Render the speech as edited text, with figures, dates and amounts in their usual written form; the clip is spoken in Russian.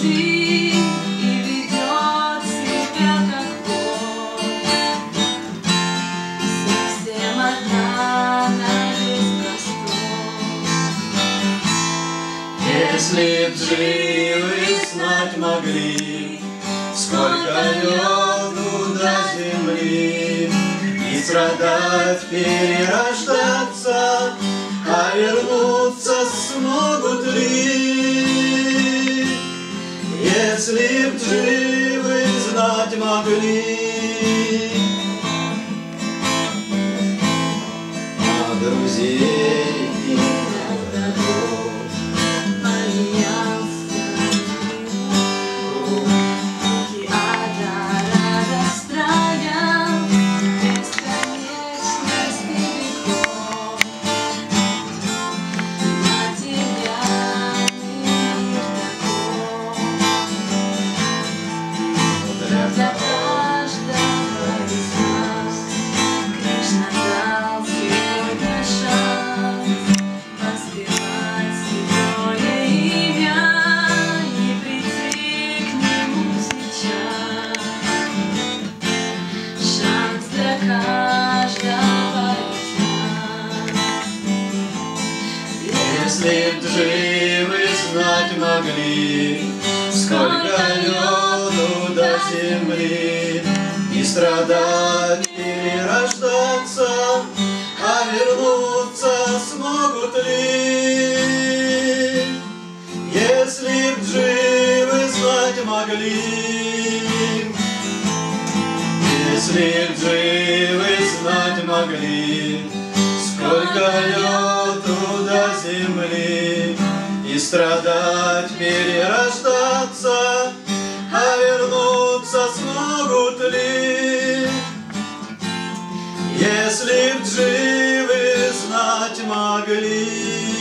груди и ведет себя как Бог. Совсем одна на весь простор. Если б живы знать могли, сколько лёду до земли, и страдать, перерождаться, а вернуться смогут ли? Если б живы знать могли, а друзей и врагов Если б живы знать могли, сколько лёду до земли, и страдать, перерождаться, а вернуться смогут ли? Если б живы знать могли, если б живы знать могли, сколько лёду до земли, и страдать, перерождаться, а вернуться смогут ли? Если б живы знать могли.